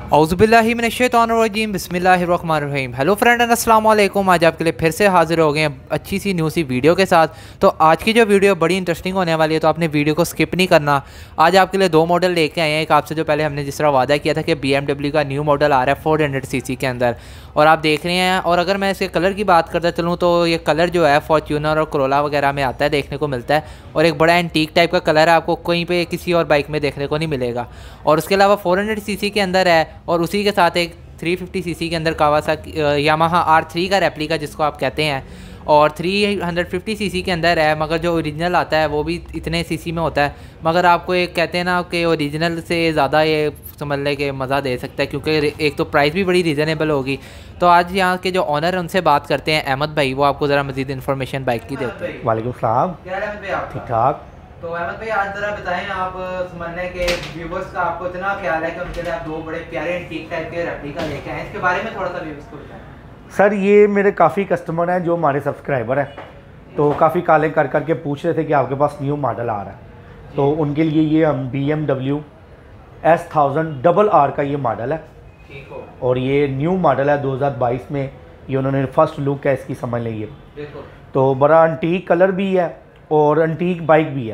औज़ुबिल्लाहिमिनश्शैतानिर्रजीम बिस्मिल्लाहिर्रहमानिर्रहीम। Hello friend and अस्सलाम वालेकुम। आज आपके लिए फिर से हाजिर हो गए हैं अच्छी सी न्यू सी वीडियो के साथ। तो आज की जो वीडियो बड़ी इंटरेस्टिंग होने वाली है, तो आपने वीडियो को स्किप नहीं करना। आज आपके लिए दो मॉडल लेके आए हैं। एक आपसे जो पहले हमने जिस तरह वादा किया था कि BMW का न्यू मॉडल आ रहा है 400 सीसी के अंदर, और आप देख रहे हैं। और अगर मैं इसके कलर की बात करता चलूँ तो ये कलर जो है फॉर्च्यूनर और कोरोला वगैरह में आता है, देखने को मिलता है। और एक बड़ा एंटीक टाइप का कलर है, आपको कहीं पे किसी और बाइक में देखने को नहीं मिलेगा। और उसके अलावा 400 सीसी के अंदर है, और उसी के साथ एक 350 सीसी के अंदर कावासाकी यामाहा R3 का रेप्लिका जिसको आप कहते हैं, और 350 सीसी के अंदर है। मगर जो ओरिजिनल आता है वो भी इतने सीसी में होता है, मगर आपको एक कहते हैं ना कि ओरिजिनल से ज़्यादा ये समझ लें कि मज़ा दे सकता है, क्योंकि एक तो प्राइस भी बड़ी रीज़नेबल होगी। तो आज यहाँ के जो ऑनर हैं उनसे बात करते हैं, अहमद भाई, वो आपको ज़रा मज़ीद इन्फॉर्मेशन बाइक की देते हैं। वालेकुम सलाम। ठीक ठाक। तो अहमद भाई, आज ज़रा बताएं, आप समझने के व्यूवर्स का आपको इतना ख्याल है कि उनके लिए आप दो बड़े प्यारे एंटीक टाइप के रेप्लिका लेके आए, इसके बारे में थोड़ा सा व्यूवर्स को बताएं। सर, ये मेरे काफ़ी कस्टमर हैं जो हमारे सब्सक्राइबर हैं, तो काफ़ी कॉलें कर करके पूछ रहे थे कि आपके पास न्यू मॉडल आ रहा है। तो उनके लिए ये हम BMW S1000RR का ये मॉडल है, ठीक हो। और ये न्यू मॉडल है 2022 में। ये उन्होंने फर्स्ट लुक है इसकी, समझ लीजिए। तो बड़ा अंटीक कलर भी है और अंटीक बाइक भी है।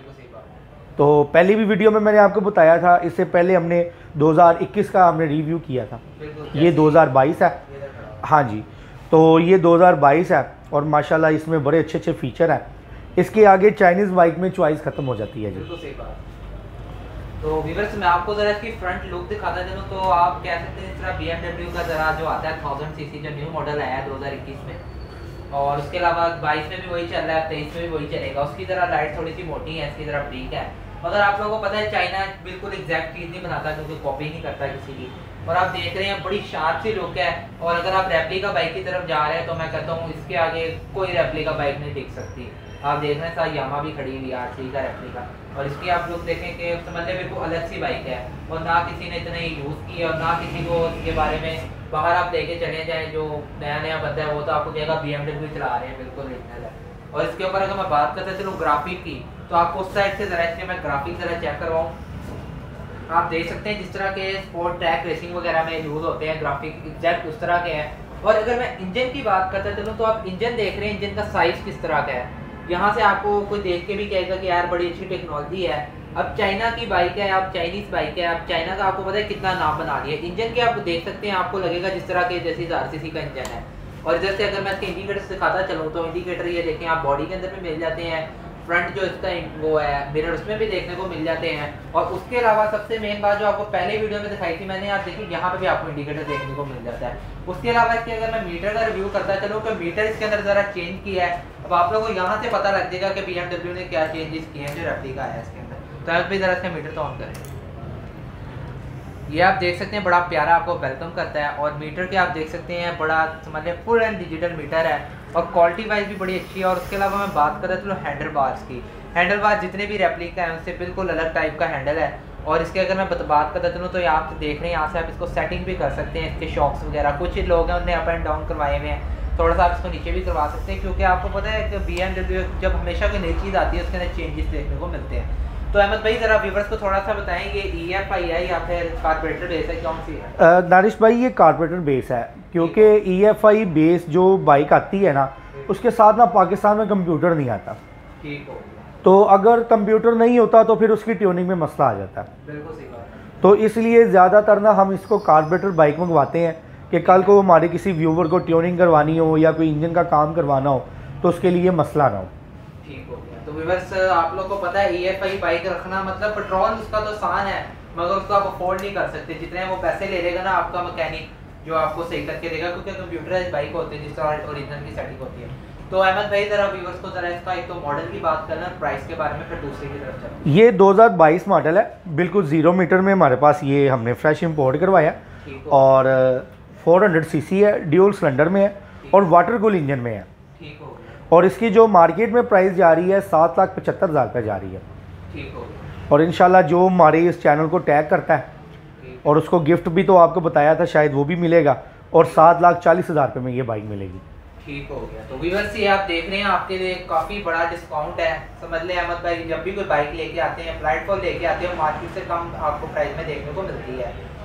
तो पहली भी वीडियो में मैंने आपको बताया था, इससे पहले हमने 2021 का हमने रिव्यू किया था। ये 2022 है। हाँ जी, तो ये 2022 है, और माशाल्लाह इसमें बड़े अच्छे अच्छे फीचर हैं। इसके आगे चाइनीज़ बाइक में चॉइस ख़त्म हो जाती है जी। बिल्कुल सही बात। तो व्यूअर्स, मैं आपको ज़रा इसकी फ्रंट लुक दिखाता चलूँ तो आप कह सकते हैं इस तरह BMW का ज़रा जो आता है 1000 सीसी जो न्यू मॉडल आया है 2021 में, और उसके अलावा 22 में भी वही चल रहा है, 23 में भी वही चलेगा। उसकी ज़रा लाइट थोड़ी सी मोटी है, इसकी ज़रा ब्रीक है। मगर आप लोगों को पता है चाइना बिल्कुल एग्जैक्ट चीज़ नहीं बनाता, क्योंकि कॉपी नहीं करता किसी की। और आप देख रहे हैं बड़ी शार्प सी लुक है। और अगर आप रेप्लिका बाइक की तरफ जा रहे हैं तो मैं कहता हूँ इसके आगे कोई रेप्लिका बाइक नहीं टिक सकती। आप देख रहे हैं साथ यामा भी खड़ी हुई है R3 का रेप्लिका, और इसकी आप लोग देखें कि समझ लें बिल्कुल अलग सी बाइक है, और ना किसी ने इतने यूज़ की है, और ना किसी को इसके बारे में बाहर आप लेके चले जाएँ जो नया नया बंदा है वो तो आपको कहेगा BMW चला रहे हैं, बिल्कुल ओरिजिनल है। और इसके ऊपर अगर मैं बात करता चलूँ ग्राफिक की, तो आपको उस साइड से ज़रा इसके मैं ग्राफिक ज़रा चेक करवाऊँ। आप देख सकते हैं जिस तरह के स्पोर्ट ट्रैक रेसिंग वगैरह में यूज़ होते हैं, ग्राफिक एग्जैक्ट उस तरह के हैं। और अगर मैं इंजन की बात करता चलूँ तो आप इंजन देख रहे हैं, इंजन का साइज़ किस तरह का है। यहाँ से आपको कोई देख के भी कहेगा कि यार बड़ी अच्छी टेक्नोलॉजी है। अब चाइना की बाइक है, अब चाइनीज़ बाइक है, अब चाइना का आपको पता है कितना नाम बना लिया। इंजन के आप देख सकते हैं, आपको लगेगा जिस तरह के जैसे 1000 सीसी का इंजन है। और इधर से अगर मैं इसके इंडिकेटर दिखाता चलूँ तो इंडिकेटर ये देखें आप बॉडी के अंदर भी मिल जाते हैं, फ्रंट जो इसका वो है मिरर उसमें भी देखने को मिल जाते हैं। और उसके अलावा सबसे मेन बात जो आपको पहले वीडियो में दिखाई थी मैंने, आप देखिए यहाँ पे भी आपको इंडिकेटर देखने को मिल जाता है। उसके अलावा इसके अगर मैं मीटर का रिव्यू करता चलूँ तो मीटर इसके अंदर ज़रा चेंज किया है। अब आप लोगों को यहाँ से पता लग जाएगा कि BMW ने क्या चेंजेस किए हैं जो रेप्लिका है इसके अंदर। तो आप भी ज़रा इसका मीटर तो ऑन करें। ये आप देख सकते हैं बड़ा प्यारा आपको वेलकम करता है, और मीटर के आप देख सकते हैं बड़ा समझ लें फुल एंड डिजिटल मीटर है, और क्वालिटी वाइज भी बड़ी अच्छी है। और उसके अलावा मैं बात करता चलूँ हैंडल बार्स की, हैंडल बार जितने भी रेप्लिका हैं उनसे बिल्कुल अलग टाइप का हैंडल है। और इसके अगर मैं बात करता चलूँ तो आप देख रहे हैं यहाँ से आप इसको सेटिंग भी कर सकते हैं, इसके शॉक्स वगैरह कुछ लोग हैं उन्हें अप एंड डाउन करवाए हुए हैं, थोड़ा सा आप इसको नीचे भी करवा सकते हैं, क्योंकि आपको पता है कि BMW जब हमेशा कोई नई चीज़ आती है उसके अंदर चेंजेस देखने को मिलते हैं। तो अहमद भाई ज़रा व्यूअर्स को थोड़ा सा बताएं, ये EFI है या फिर कार्बोरेटर बेस है, कौन सी है? नारिश भाई, ये कार्बोरेटर बेस है, क्योंकि EFI बेस जो बाइक आती है ना उसके साथ ना पाकिस्तान में कंप्यूटर नहीं आता। ठीक हो। तो अगर कंप्यूटर नहीं होता तो फिर उसकी ट्यूनिंग में मसला आ जाता है। बिल्कुल सही बात है। तो इसलिए ज़्यादातर ना हम इसको कार्बोरेटर बाइक मंगवाते हैं कि कल को हमारे किसी व्यूवर को ट्यूनिंग करवानी हो या कोई इंजन का काम करवाना हो तो उसके लिए मसला ना हो। ठीक हो गया। तो व्यूअर्स, आप लोग को पता है EFI बाइक रखना मतलब पेट्रोल उसका तो आसान है, मगर उसको आप अफोर्ड नहीं कर सकते। जितने वो पैसे ले लेगा ना आपका मैकेनिक जो आपको सही करके देगा, क्योंकि कंप्यूटराइज्ड बाइक होती है जिस तरह ओरिजिनल की सेटिंग होती है। तो अहमद भाई ज़रा व्यूअर्स को ज़रा इसका एक तो मॉडल की बात करना, प्राइस के बारे में, फिर दूसरी की तरफ चलो। ये 2022 मॉडल है, बिल्कुल 0 मीटर में हमारे पास ये हमने फ्रेश इंपोर्ट करवाया, और 400 सीसी है, ड्यूल सिलेंडर में है, और वाटर कूल इंजन में है। ठीक हो। और इसकी जो मार्केट में प्राइस जा रही है 7,75,000 रुपये जा रही है। ठीक हो। और इंशाल्लाह जो हमारे इस चैनल को टैग करता है और उसको गिफ्ट भी तो आपको बताया था शायद वो भी मिलेगा, और 7,40,000 रुपये में ये बाइक मिलेगी। ठीक हो गया। तो व्यूअर्स, ये आप देख रहे हैं आपके लिए काफ़ी बड़ा डिस्काउंट है, समझ लें अहमद भाई। जब भी कोई बाइक लेके आते हैं, प्लेटफॉर्म लेके आते हैं, मार्केट से कम आपको प्राइस में देखने को मिलती है।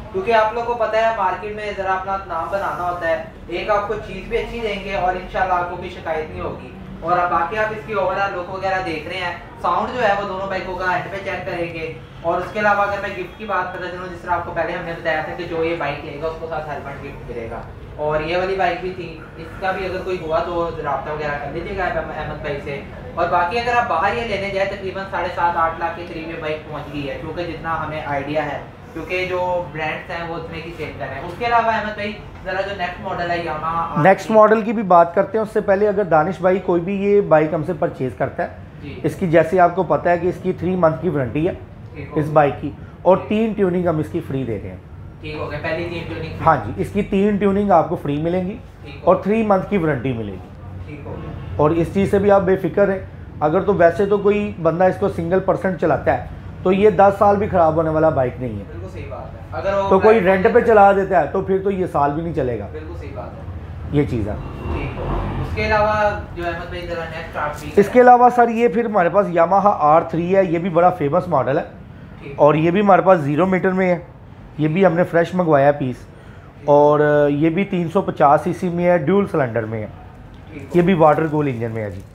क्योंकि आप लोगों को पता है मार्केट में ज़रा अपना नाम बनाना होता है, एक आपको चीज़ भी अच्छी देंगे और इंशाल्लाह आपको कोई शिकायत नहीं होगी। और अब बाकी आप इसकी ओवरऑल लुक वगैरह देख रहे हैं, साउंड जो है वो दोनों बाइकों का एंड पे चेक करेंगे। और उसके अलावा अगर मैं गिफ्ट की बात करता चलूँ, जिस तरह आपको पहले हमने बताया था कि जो ये बाइक लेगा उसको साथ हेलमेट गिफ्ट मिलेगा, और ये वाली बाइक भी थी, इसका भी अगर कोई हुआ तो रब्ता वगैरह कर लीजिएगा अहमद भाई से। और बाकी अगर आप बाहर ये लेने जाए तकरीबन 7.5-8 लाख के करीब ये बाइक पहुँच गई है, क्योंकि जितना हमें आइडिया है, क्योंकि जो ब्रांड्स हैं वो उतने की सेल कर रहे हैं। उसके अलावा अहमद भाई जरा जो नेक्स्ट मॉडल है यामाहा, नेक्स्ट मॉडल की भी बात करते हैं। उससे पहले अगर दानिश भाई कोई भी ये बाइक हमसे परचेज करता है, इसकी जैसे आपको पता है कि इसकी 3 मंथ की वारंटी है इस बाइक की, और 3 ट्यूनिंग हम इसकी फ्री दे रहे हैं। ठीक हो गया, पहली 3 ट्यूनिंग। हाँ जी, इसकी 3 ट्यूनिंग आपको फ्री मिलेंगी और 3 मंथ की वारंटी मिलेगी। ठीक हो गया। और इस चीज़ से भी आप बेफिक्र हैं। अगर तो वैसे तो कोई बंदा इसको सिंगल % चलाता है तो ये 10 साल भी ख़राब होने वाला बाइक नहीं है। बिल्कुल सही बात है। अगर तो कोई रेंट पे चला देता है तो फिर तो ये साल भी नहीं चलेगा। बिल्कुल सही बात है, ये चीज़ है। ठीक हो। उसके अलावा जो अहमद भाई जरा नेक्स्ट आप इसके अलावा सर ये फिर हमारे पास यामाहा R3 है, ये भी बड़ा फेमस मॉडल है और ये भी हमारे पास 0 मीटर में है। ये भी हमने फ्रेश मंगवाया पीस, और ये भी 350 सीसी में है, ड्यूल सिलेंडर में है, ये भी वाटर कूल इंजन में है जी।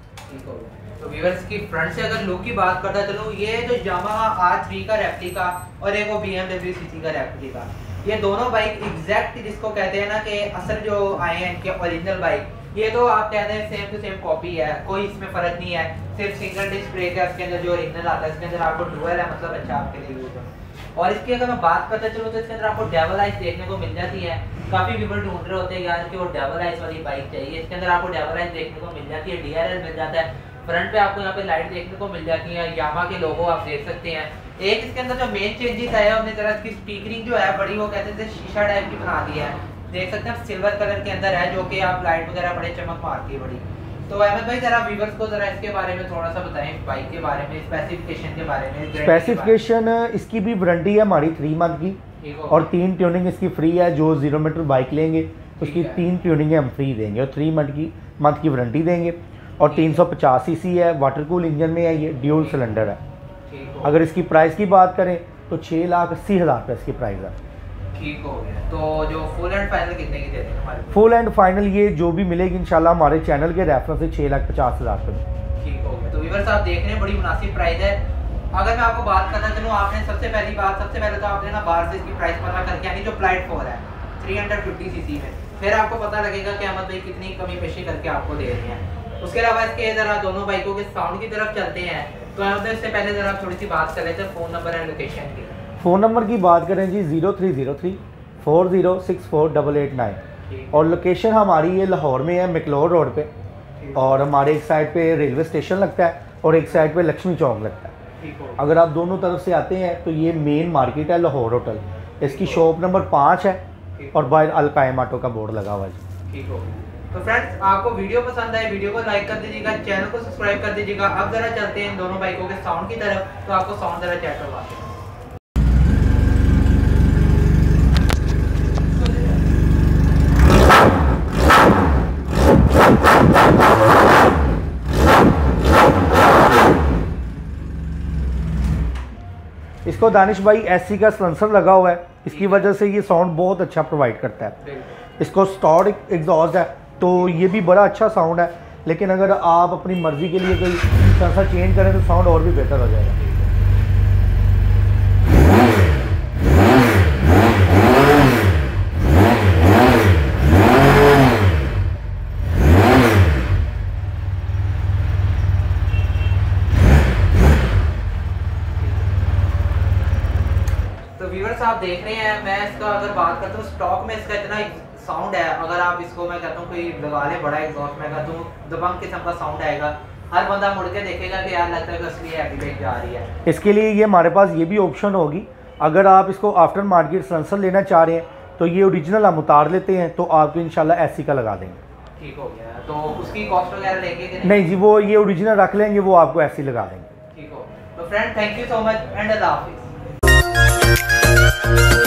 तो व्यूअर्स की फ्रंट से अगर लुक की बात करता चलो, ये जो यामाहा R3 का रेप्लिका और एक वो BMW CC का रेप्लिका, ये दोनों बाइक एग्जैक्ट जिसको कहते हैं ना कि असल जो आए हैं इनके ओरिजिनल बाइक, ये तो आप कहते हैं सेम टू सेम कॉपी है, कोई इसमें फ़र्क नहीं है। सिर्फ सिंगल डिस्क ब्रेक है उसके अंदर जो ओरिजिनल आता है, इसके अंदर आपको डुअल है, मतलब अच्छा आपके लिए यूज है। और इसकी अगर मैं बात करता चलूँ तो इसके अंदर आपको डबल आइस देखने को मिल जाती है। काफ़ी व्यूअर ढूंढ रहे होते हैं यार कि वो डबल आइस वाली बाइक चाहिए, इसके अंदर आपको डबल आइस देखने को मिल जाती है, DRL मिल जाता है, फ्रंट पे आपको यहाँ पे लाइट देखने को मिल जाती है, यामा के लोगो आप देख सकते हैं। एक इसके अंदर जो मेन चेंजेस आया है, हमने जरा इसकी स्पीकरिंग जो है बड़ी वो कहते थे शीशा टाइप की बना दी है, देख सकते हैं सिल्वर कलर के अंदर है, जो कि आप लाइट वगैरह बड़े चमक मारती है बड़ी। तो अहमद भाई जरा व्यूअर्स को जरा इसके बारे में थोड़ा सा बताएं, बाइक के बारे में, स्पेसिफिकेशन के बारे में। स्पेसिफिकेशन इसकी भी वारंटी है हमारी 3 मंथ की, और 3 ट्यूनिंग इसकी फ्री है। जो 0 मीटर बाइक लेंगे उसकी 3 ट्यूनिंग हम फ्री देंगे और 3 मंथ की वारंटी देंगे। और 350 सीसी है, वाटर कूल इंजन में है, ये ड्यूल सिलेंडर है। अगर इसकी प्राइस की बात करें तो 6,80,000 रुपये इसकी प्राइस है। ठीक हो गया। तो जो फुल एंड फाइनल कितने की देते हैं हमारे? फुल एंड फाइनल ये जो भी मिलेगी इंशाल्लाह हमारे चैनल के रेफरेंस से 6,50,000 रुपये। ठीक हो गया। तो व्यूअर्स आप देख रहे हैं बड़ी मुनासिब प्राइस है। अगर मैं आपको बात करना चलूँ, आपने सबसे पहले तो आपने ना बाहर से इसकी प्राइस पता करके, यानी जो प्लाइट 4 है 350 सीसी में, फिर आपको पता लगेगा कि अहमद भाई कितनी कमी पेशी करके आपको दे रहे हैं। उसके अलावा इसके जरा दोनों बाइकों के साउंड की तरफ चलते हैं, तो अहमद इससे पहले जरा थोड़ी सी बात कर लेते हैं फ़ोन नंबर एंड लोकेशन की। फ़ोन नंबर की बात करें जी 0303 4064 और लोकेशन हमारी ये लाहौर में है, मैक्लोर रोड पे, और हमारे एक साइड पे रेलवे स्टेशन लगता है और एक साइड पे लक्ष्मी चौक लगता है। अगर आप दोनों तरफ से आते हैं तो ये मेन मार्केट है लाहौर होटल, इसकी शॉप नंबर 5 है और बाहर अलकायम ऑटो का बोर्ड लगा हुआ है। ठीक हो। तो फ्रेंड्स आपको वीडियो पसंद आए, वीडियो को लाइक कर दीजिएगा, चैनल को सब्सक्राइब कर दीजिएगा। अब जरा चलते हैं इन दोनों बाइकों के साउंड की तरफ, तो आपको साउंड जरा चेक करवाते हैं। इसको दानिश भाई SC का सेंसर लगा हुआ है, इसकी वजह से ये साउंड बहुत अच्छा प्रोवाइड करता है। इसको स्टॉर्ड एग्जॉस्ट है तो ये भी बड़ा अच्छा साउंड है, लेकिन अगर आप अपनी मर्ज़ी के लिए कोई सेंसर चेंज करें तो साउंड और भी बेहतर हो जाएगा। तो व्यूअर्स आप देख रहे हैं, मैं इसका अगर बात करता हूँ स्टॉक में इसका इतना साउंड है, अगर आप इसको मैं कहता हूँ कोई लगा ले बड़ा एग्जॉस्ट, मैं कहता हूँ दबंग किस्म का साउंड आएगा, हर बंदा मुड़ के देखेगा कि यार लगता है कि असली हैवी बाइक जा रही है। इसके लिए ये हमारे पास ये भी ऑप्शन होगी, अगर आप इसको आफ्टर मार्केट सेंसर लेना चाह रहे हैं तो ये ओरिजिनल हम उतार लेते हैं, तो आपको इंशाल्लाह SC का लगा देंगे। ठीक हो गया। तो उसकी कॉस्ट वगैरह लेंगे कि नहीं जी, वो ये ओरिजिनल रख लेंगे, वो आपको SC लगा देंगे। ठीक हो। तो friend thank you so much and अल्लाह हाफिज़।